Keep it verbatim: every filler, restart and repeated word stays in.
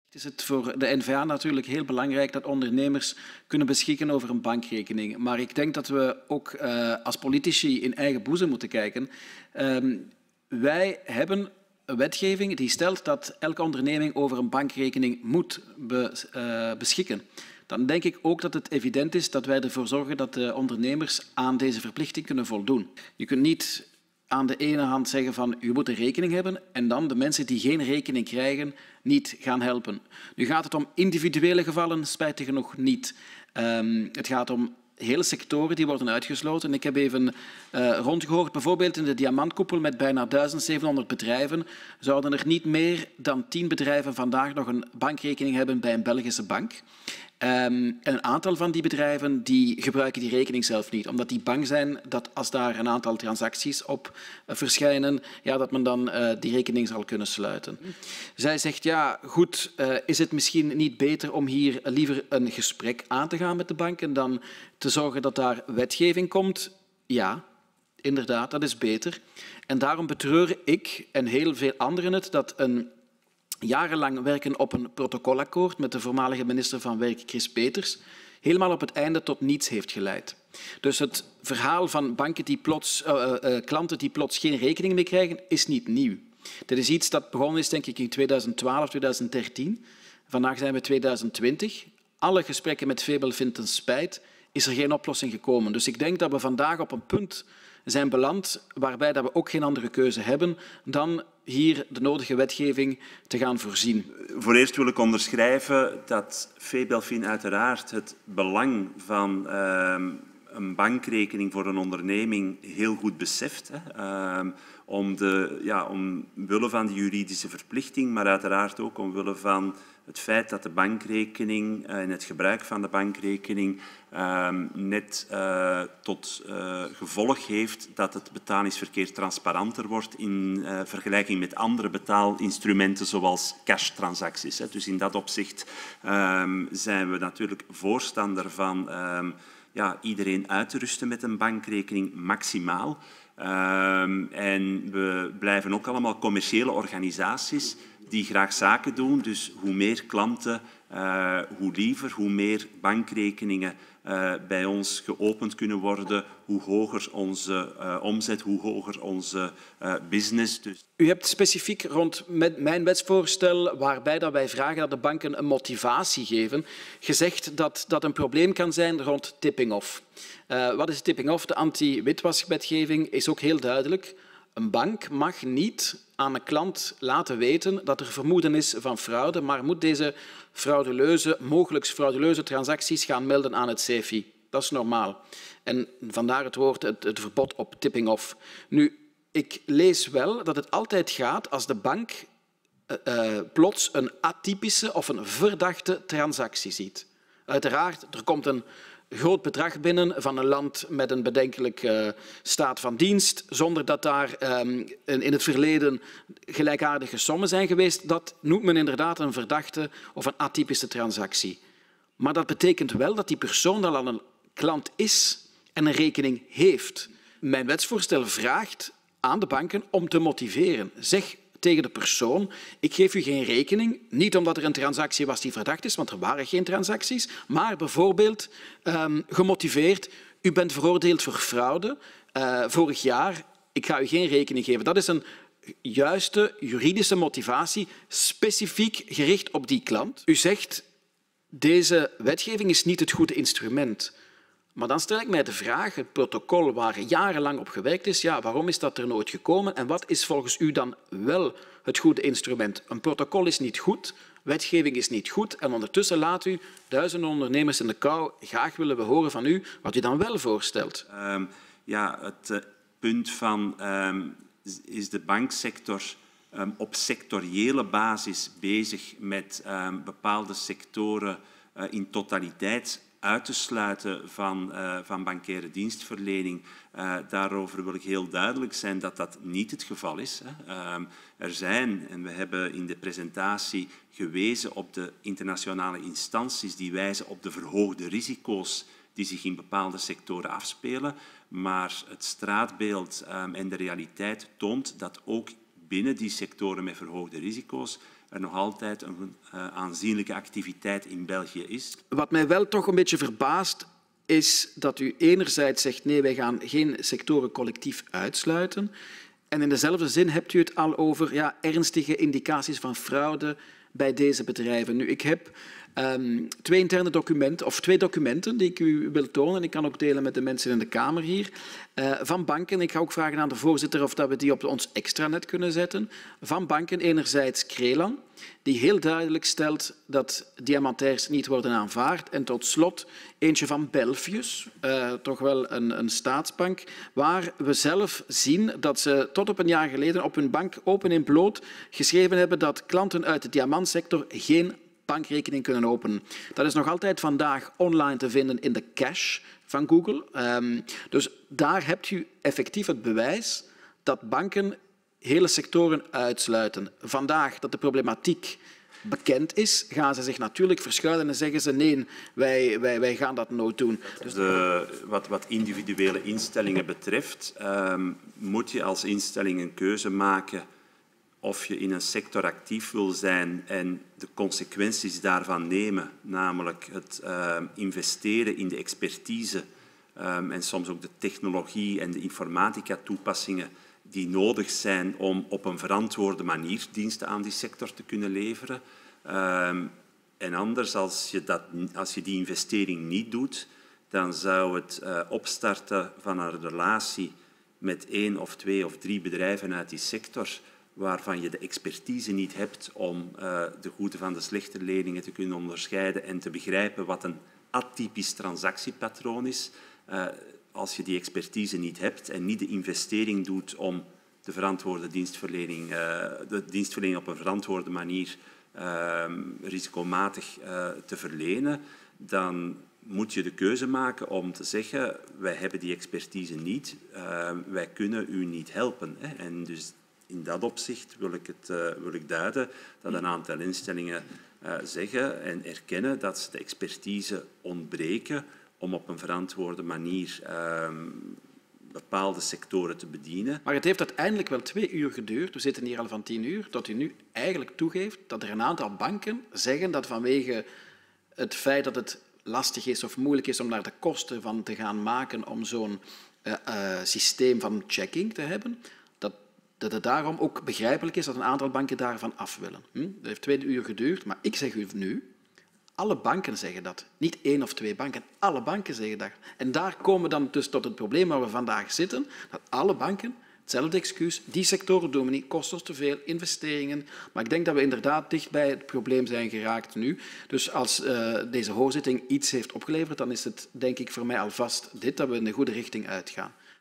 Is het voor de N V A natuurlijk heel belangrijk dat ondernemers kunnen beschikken over een bankrekening. Maar ik denk dat we ook uh, als politici in eigen boezem moeten kijken. Um, wij hebben een wetgeving die stelt dat elke onderneming over een bankrekening moet be, uh, beschikken. Dan denk ik ook dat het evident is dat wij ervoor zorgen dat de ondernemers aan deze verplichting kunnen voldoen. Je kunt niet aan de ene hand zeggen van u moet een rekening hebben en dan de mensen die geen rekening krijgen niet gaan helpen. Nu gaat het om individuele gevallen, spijtig genoeg niet. Um, het gaat om hele sectoren die worden uitgesloten. Ik heb even uh, rondgehoord, bijvoorbeeld in de diamantkoepel met bijna duizend zevenhonderd bedrijven, zouden er niet meer dan tien bedrijven vandaag nog een bankrekening hebben bij een Belgische bank. Um, en een aantal van die bedrijven die gebruiken die rekening zelf niet, omdat die bang zijn dat als daar een aantal transacties op uh, verschijnen, ja, dat men dan uh, die rekening zal kunnen sluiten. Zij zegt, ja, goed, uh, is het misschien niet beter om hier liever een gesprek aan te gaan met de banken dan te zorgen dat daar wetgeving komt? Ja, inderdaad, dat is beter. En daarom betreur ik en heel veel anderen het dat een jarenlang werken op een protocolakkoord met de voormalige minister van Werk, Chris Peters, helemaal op het einde tot niets heeft geleid. Dus het verhaal van banken die plots, uh, uh, klanten die plots geen rekening meer krijgen, is niet nieuw. Dit is iets dat begonnen is denk ik in tweeduizend twaalf, tweeduizend dertien. Vandaag zijn we tweeduizend twintig. Alle gesprekken met Febel Vinten spijt, is er geen oplossing gekomen. Dus ik denk dat we vandaag op een punt zijn beland waarbij dat we ook geen andere keuze hebben dan hier de nodige wetgeving te gaan voorzien. Voor eerst wil ik onderschrijven dat Febelfin uiteraard het belang van uh, een bankrekening voor een onderneming heel goed beseft. Hè. Uh, om de, ja, omwille van de juridische verplichting, maar uiteraard ook omwille van het feit dat de bankrekening en uh, het gebruik van de bankrekening uh, net uh, tot uh, gevolg heeft dat het betalingsverkeer transparanter wordt in uh, vergelijking met andere betaalinstrumenten zoals cashtransacties. Hè. Dus in dat opzicht uh, zijn we natuurlijk voorstander van uh, ja, iedereen uit te rusten met een bankrekening maximaal. Uh, en we blijven ook allemaal commerciële organisaties die graag zaken doen. Dus hoe meer klanten, uh, hoe liever, hoe meer bankrekeningen uh, bij ons geopend kunnen worden, hoe hoger onze uh, omzet, hoe hoger onze uh, business. Dus u hebt specifiek rond mijn wetsvoorstel, waarbij dat wij vragen dat de banken een motivatie geven, gezegd dat dat een probleem kan zijn rond tipping-off. Uh, wat is tipping-off? De anti-witwaswetgeving is ook heel duidelijk. Een bank mag niet aan een klant laten weten dat er vermoeden is van fraude, maar moet deze fraudeleuze, mogelijk fraudeleuze transacties gaan melden aan het C F I. Dat is normaal. En vandaar het woord, het, het verbod op tipping-off. Nu, ik lees wel dat het altijd gaat als de bank uh, uh, plots een atypische of een verdachte transactie ziet. Uiteraard, er komt een groot bedrag binnen van een land met een bedenkelijke uh, staat van dienst, zonder dat daar um, in het verleden gelijkaardige sommen zijn geweest. Dat noemt men inderdaad een verdachte of een atypische transactie. Maar dat betekent wel dat die persoon al een klant is en een rekening heeft. Mijn wetsvoorstel vraagt aan de banken om te motiveren. Zeg tegen de persoon, ik geef u geen rekening, niet omdat er een transactie was die verdacht is, want er waren geen transacties, maar bijvoorbeeld um, gemotiveerd, u bent veroordeeld voor fraude uh, vorig jaar, ik ga u geen rekening geven. Dat is een juiste juridische motivatie, specifiek gericht op die klant. U zegt, deze wetgeving is niet het goede instrument. Maar dan stel ik mij de vraag, het protocol waar jarenlang op gewerkt is, ja, waarom is dat er nooit gekomen en wat is volgens u dan wel het goede instrument? Een protocol is niet goed, wetgeving is niet goed en ondertussen laat u duizenden ondernemers in de kou. Graag willen we horen van u wat u dan wel voorstelt. Um, ja, het uh, punt van um, is de banksector um, op sectoriële basis bezig met um, bepaalde sectoren uh, in totaliteit uit te sluiten van, uh, van bankaire dienstverlening. Uh, daarover wil ik heel duidelijk zijn dat dat niet het geval is. Hè. Uh, er zijn, en we hebben in de presentatie gewezen op de internationale instanties die wijzen op de verhoogde risico's die zich in bepaalde sectoren afspelen. Maar het straatbeeld um, en de realiteit toont dat ook binnen die sectoren met verhoogde risico's er nog altijd een uh, aanzienlijke activiteit in België is. Wat mij wel toch een beetje verbaast is dat u enerzijds zegt nee, wij gaan geen sectoren collectief uitsluiten. En in dezelfde zin hebt u het al over ja, ernstige indicaties van fraude bij deze bedrijven. Nu, ik heb um, twee interne documenten, of twee documenten die ik u wil tonen. Ik kan ook delen met de mensen in de Kamer hier. Uh, van banken, ik ga ook vragen aan de voorzitter of dat we die op ons extranet kunnen zetten. Van banken enerzijds Krelan, die heel duidelijk stelt dat diamantairs niet worden aanvaard. En tot slot eentje van Belfius, uh, toch wel een, een staatsbank, waar we zelf zien dat ze tot op een jaar geleden op hun bank open en bloot geschreven hebben dat klanten uit de diamantsector geen bankrekening kunnen openen. Dat is nog altijd vandaag online te vinden in de cache van Google. Um, dus daar hebt u effectief het bewijs dat banken hele sectoren uitsluiten. Vandaag dat de problematiek bekend is, gaan ze zich natuurlijk verschuilen en zeggen ze nee, wij, wij, wij gaan dat nooit doen. Dus de, wat, wat individuele instellingen betreft, um, moet je als instelling een keuze maken of je in een sector actief wil zijn en de consequenties daarvan nemen, namelijk het uh, investeren in de expertise um, en soms ook de technologie en de informatica-toepassingen die nodig zijn om op een verantwoorde manier diensten aan die sector te kunnen leveren. Um, en anders, als je, dat, als je die investering niet doet, dan zou het uh, opstarten van een relatie met één of twee of drie bedrijven uit die sector waarvan je de expertise niet hebt om uh, de goede van de slechte leningen te kunnen onderscheiden en te begrijpen wat een atypisch transactiepatroon is. Uh, als je die expertise niet hebt en niet de investering doet om de verantwoorde dienstverlening, uh, de dienstverlening op een verantwoorde manier uh, risicomatig uh, te verlenen, dan moet je de keuze maken om te zeggen wij hebben die expertise niet, uh, wij kunnen u niet helpen. Hè. En dus in dat opzicht wil ik, het, uh, wil ik duiden dat een aantal instellingen uh, zeggen en erkennen dat ze de expertise ontbreken om op een verantwoorde manier uh, bepaalde sectoren te bedienen. Maar het heeft uiteindelijk wel twee uur geduurd, we zitten hier al van tien uur, tot u nu eigenlijk toegeeft dat er een aantal banken zeggen dat vanwege het feit dat het lastig is of moeilijk is om daar de kosten van te gaan maken om zo'n uh, uh, systeem van checking te hebben, dat, dat het daarom ook begrijpelijk is dat een aantal banken daarvan af willen. Hm? Dat heeft twee uur geduurd, maar ik zeg u nu, alle banken zeggen dat. Niet één of twee banken, alle banken zeggen dat. En daar komen we dan dus tot het probleem waar we vandaag zitten, dat alle banken hetzelfde excuus, die sectoren doen we niet, kost ons te veel, investeringen. Maar ik denk dat we inderdaad dicht bij het probleem zijn geraakt nu. Dus als uh, deze hoorzitting iets heeft opgeleverd, dan is het denk ik voor mij alvast dit, dat we in de goede richting uitgaan.